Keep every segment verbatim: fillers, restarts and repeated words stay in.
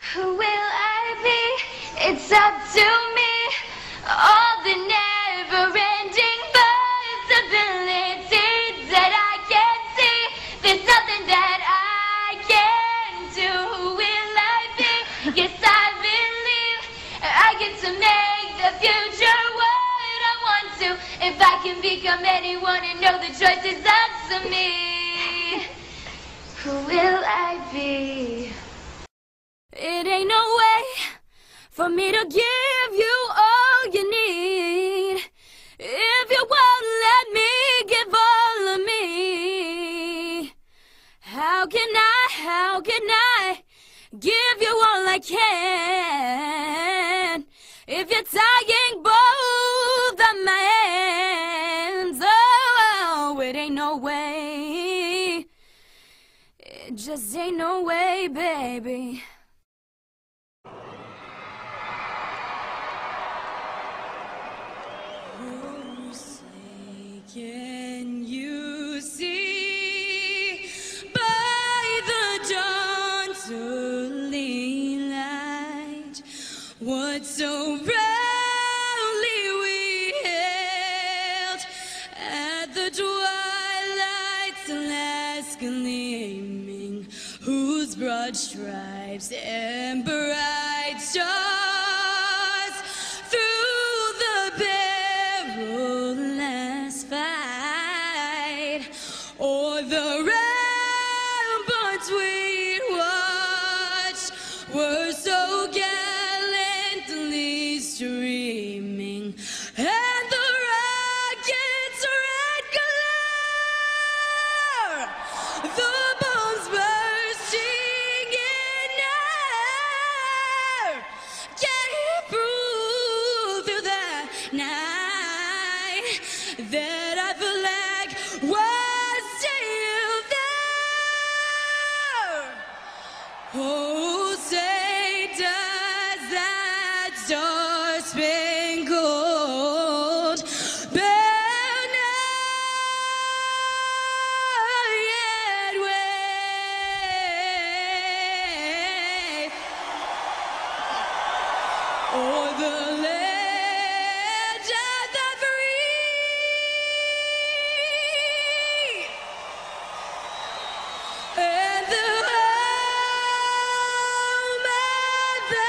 Who will I be? It's up to me. All the never-ending possibilities that I can see. There's nothing that I can do. Who will I be? Yes, I believe I get to make the future what I want to. If I can become anyone and know the choice is up to me. Who will I be? It ain't no way for me to give you all you need if you won't let me give all of me. How can I, how can I give you all I can if you're tying both of my hands? Oh, it ain't no way. It just ain't no way, baby. Can you see by the dawn's early light what so proudly we hailed at the twilight's last gleaming, whose broad stripes and bright stars through the perilous fight o'er the ramparts we watched were so gallantly streaming, and the rocket's red glare, the bombs bursting in air, can he prove through the night that our flag was still there? Oh, say does that star-spangled banner yet wave o'er the land of the free and the home of the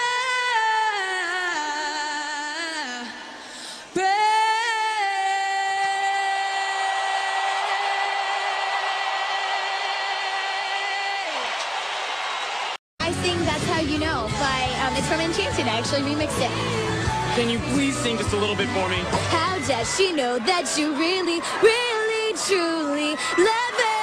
I sing That's How You Know by, um, it's from Enchanted. I actually remixed it. Can you please sing just a little bit for me? How does she know that you really, really, truly love her?